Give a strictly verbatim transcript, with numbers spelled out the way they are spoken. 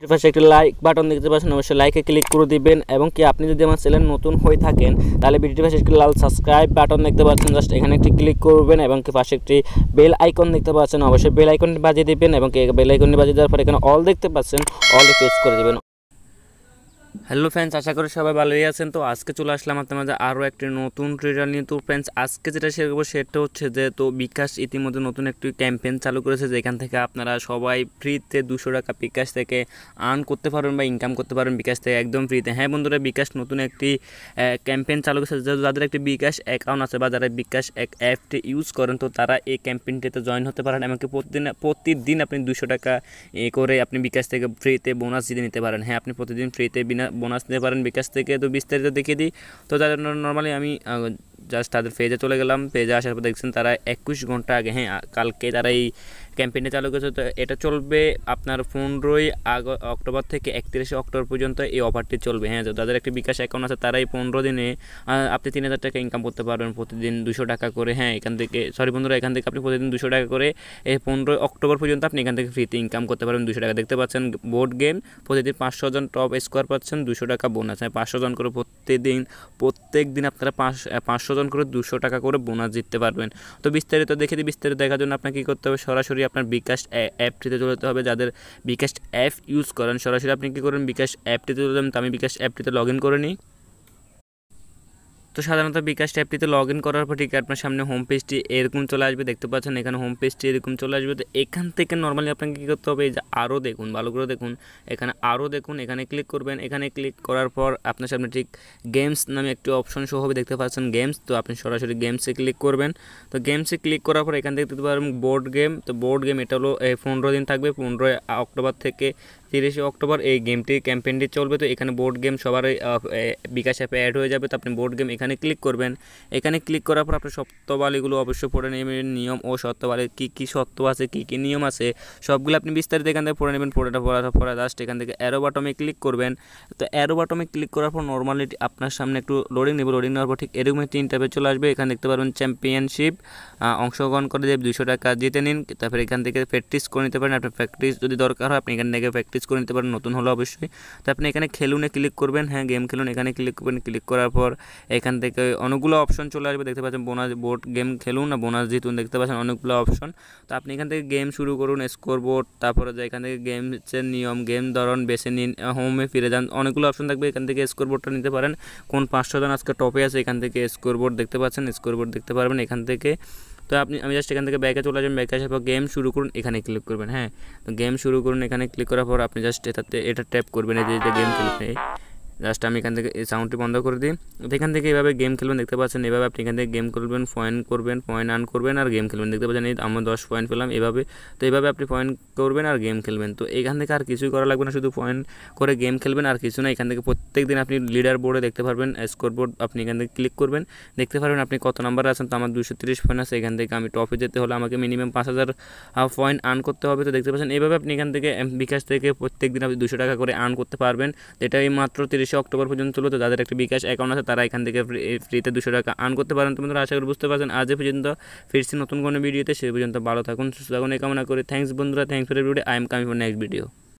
পাশে একটি like button দেখতে পাচ্ছেন, অবশ্যই লাইকে ক্লিক করে দিবেন। এবং কি আপনি যদি আমার চ্যানেল নতুন হয়ে থাকেন তাহলে ভিডিওটির পাশে একটি লাল সাবস্ক্রাইব বাটন দেখতে পাচ্ছেন, জাস্ট এখানে একটি ক্লিক করবেন এবং কি পাশে একটি বেল আইকন দেখতে পাচ্ছেন, অবশ্যই বেল আইকনটি বাজিয়ে দিবেন। এবং কি বেল আইকনটি বাজিয়ে দেওয়ার পর এখানে অল দেখতে পাচ্ছেন, অলে প্রেস করে দিবেন। হ্যালো ফ্রেন্ডস, আশা করি সবাই ভালোই আছেন। তো আজকে চলে আসলাম আপনার মাঝে আরও একটি নতুন ট্রেডার নিয়ে। তো ফ্রেন্ডস আজকে যেটা শেয়ার করবো সেটা হচ্ছে যে তো বিকাশ ইতিমধ্যে নতুন একটি ক্যাম্পেইন চালু করেছে, যেখান থেকে আপনারা সবাই ফ্রিতে দুশো টাকা বিকাশ থেকে আর্ন করতে পারবেন বা ইনকাম করতে পারবেন বিকাশ থেকে একদম ফ্রিতে। হ্যাঁ বন্ধুরা, বিকাশ নতুন একটি ক্যাম্পেইন চালু করেছে। যাদের একটি বিকাশ অ্যাকাউন্ট আছে বা যারা বিকাশ এক অ্যাপটি ইউজ করেন তো তারা এই ক্যাম্পেইনটিতে জয়েন হতে পারেন। এমনকি প্রতিদিন প্রতিদিন আপনি দুশো টাকা এ করে আপনি বিকাশ থেকে ফ্রিতে বোনাস জিতে নিতে পারেন। হ্যাঁ, আপনি প্রতিদিন ফ্রিতে বিনা বোনাস নিতে পারেন বিকাশ থেকে। তো বিস্তারিত দেখিয়ে দিই। তো তাদের নর্মালি আমি জাস্ট তাদের পেজে চলে গেলাম। পেজে আসার পর দেখছেন তারা একুশ ঘন্টা আগে, হ্যাঁ কালকে তারা এই ক্যাম্পেইনটা চালু করেছে। তো এটা চলবে আপনার পনেরোই অক্টোবর থেকে একত্রিশে অক্টোবর পর্যন্ত এই অফারটি চলবে। হ্যাঁ, যাদের একটি বিকাশ অ্যাকাউন্ট আছে তারা এই পনেরো দিনে আপনি তিন হাজার টাকা ইনকাম করতে পারবেন প্রতিদিন দুশো টাকা করে। হ্যাঁ, এখান থেকে সরি বন্ধুরা, এখান থেকে আপনি প্রতিদিন দুশো টাকা করে এই পনেরোই অক্টোবর পর্যন্ত আপনি এখান থেকে ফ্রিতে ইনকাম করতে পারবেন দুশো টাকা। দেখতে পাচ্ছেন বোর্ড গেম, প্রতিদিন পাঁচশো জন টপ স্কোয়ার পাচ্ছেন, দুশো টাকা বোনাস। হ্যাঁ, পাঁচশো জন করে প্রতিদিন প্রত্যেক দিন আপনারা পাঁচ পাঁচশো জন করে দুশো টাকা করে বোনাস জিততে পারবেন। তো বিস্তারিত দেখে দিই। বিস্তারিত দেখার জন্য আপনাকে কী করতে হবে, সরাসরি আপনার বিকাশ অ্যাপটিতে চলে যেতে হবে। যাদের বিকাশ অ্যাপ ইউজ করেন সরাসরি আপনি কী করেন, বিকাশ অ্যাপটিতে চলে যাবেন। তো আমি বিকাশ অ্যাপটিতে লগ ইন করে নিই। তো সাধারণত বিকাশ অ্যাপটিতে লগ ইন করার পর ঠিক আপনার সামনে হোম পেজটি এরকম চলে আসবে। দেখতে পাচ্ছেন এখানে হোম পেজটি এরকম চলে আসবে। তো এখান থেকে নর্মালি আপনাকে কী করতে হবে, এই যে আরও দেখুন, ভালো করে দেখুন, এখানে আরও দেখুন, এখানে ক্লিক করবেন। এখানে ক্লিক করার পর আপনার সামনে ঠিক গেমস নামে একটি অপশন শো হবে, দেখতে পাচ্ছেন গেমস। তো আপনি সরাসরি গেমসে ক্লিক করবেন। তো গেমসে ক্লিক করার পর এখান থেকে দেখতে পারবেন বোর্ড গেম। তো বোর্ড গেম এটা হলো পনেরো দিন থাকবে, পনেরোই অক্টোবর থেকে তিরিশে অক্টোবর এই গেমটি ক্যাম্পেইনটি চলবে। তো এখানে বোর্ড গেম সবার বিকাশ অ্যাপে অ্যাড হয়ে যাবে। তো আপনি বোর্ড গেম এখানে ক্লিক করবেন। এখানে ক্লিক করার পর আপনার সত্যবালিগুলো অবশ্যই পড়ে নেবেন, নিয়ম ও সত্যবালির কী কী সত্য আছে, কী কী নিয়ম আছে সবগুলো আপনি বিস্তারিত এখান থেকে পড়ে নেবেন। পড়েটা পড়ার পরে জাস্ট এখান থেকে অ্যারো বাটমে ক্লিক করবেন। তো অ্যারো বাটমে ক্লিক করার পর নর্মালি আপনার সামনে একটু লোডিং নেবে। লোডিং নেওয়ার পর ঠিক এরকম একটি ইন্টারভিউ চলে আসবে। এখানে দেখতে পারবেন চ্যাম্পিয়নশিপ অংশগ্রহণ করে দিয়ে দুশো টাকা জিতে নিন। তারপরে এখান থেকে প্র্যাকটিস করে নিতে পারেন। আপনার প্র্যাকটিস যদি দরকার হয় আপনি এখান থেকে প্র্যাকটিস করে নিতে পারেন, নতুন হলো অবশ্যই। তো আপনি এখানে খেলুনে ক্লিক করবেন। হ্যাঁ, গেম খেলুন এখানে ক্লিক করবেন। ক্লিক করার পর এখান থেকে অনেকগুলো অপশন চলে আসবে। দেখতে পাচ্ছেন বোনাস বোর্ড গেম খেলুন না বোনাস জিতুন, দেখতে পাচ্ছেন অনেকগুলো অপশন। তো আপনি এখান থেকে গেম শুরু করুন, স্কোর বোর্ড, তারপরে যে এখান থেকে গেমসের নিয়ম, গেম ধরন বেছে নিন, হোমে ফিরে যান, অনেকগুলো অপশন থাকবে। এখান থেকে স্কোর বোর্ডটা নিতে পারেন, কোন পাঁচশো জন আজকে টপে আছে এখান থেকে স্কোর বোর্ড দেখতে পাচ্ছেন, স্কোর বোর্ড দেখতে পারবেন এখান থেকে। তো আপনি আমি জাস্ট এখান থেকে ব্যাকে চলে যাবেন। ব্যাকে আসার পর গেম শুরু করুন, এখানে ক্লিক করবেন। হ্যাঁ, তো গেম শুরু করুন, এখানে ক্লিক করার পর আপনি জাস্ট এটাতে এটা ট্যাপ করবেন, এই যে গেম খেলতে। জাস্ট আমি এখান থেকে এই সাউন্ডটি বন্ধ করে দিই। তো এখান থেকে এভাবে গেম খেলবেন, দেখতে পাচ্ছেন এভাবে আপনি এখান থেকে গেম খেলবেন, পয়েন্ট করবেন, পয়েন্ট আর্ন করবেন আর গেম খেলবেন। দেখতে পাচ্ছেন এই আমরা দশ পয়েন্ট পেলাম এভাবে। তো এইভাবে আপনি পয়েন্ট করবেন আর গেম খেলবেন। তো এখান থেকে আর কিছুই করা লাগবে না, শুধু পয়েন্ট করে গেম খেলবেন আর কিছু না। এখান থেকে প্রত্যেক দিন আপনি লিডার বোর্ডে দেখতে পারবেন, স্কোর বোর্ড আপনি এখান থেকে ক্লিক করবেন, দেখতে পারবেন আপনি কত নাম্বারে আছেন। তো আমার দুশো তিরিশ পয়েন্ট আছে। এখান থেকে আমি টপে যেতে হলে আমাকে মিনিমাম পাঁচ হাজার পয়েন্ট আর্ন করতে হবে। তো দেখতে পাচ্ছেন এইভাবে আপনি এখান থেকে বিকাশ থেকে প্রত্যেক দিন আপনি দুশো টাকা করে আর্ন করতে পারবেন। এটা এই মাত্র তিরিশে অক্টোবর পর্যন্ত চলবে। তো যাদের একটা বিকাশ অ্যাকাউন্ট আছে তারা এখান থেকে ফ্রিতে দুশো টাকা আর্ন করতে পারেন। তোমরা আশা করি বুঝতে পারছেন। আজ পর্যন্ত ফিরছি নতুন কোনো ভিডিওতে, সে পর্যন্ত ভালো থাকুন, সুস্থ থাকুন এই কামনা করি। থ্যাংকস বন্ধুরা, thanks for video. I am coming for next video.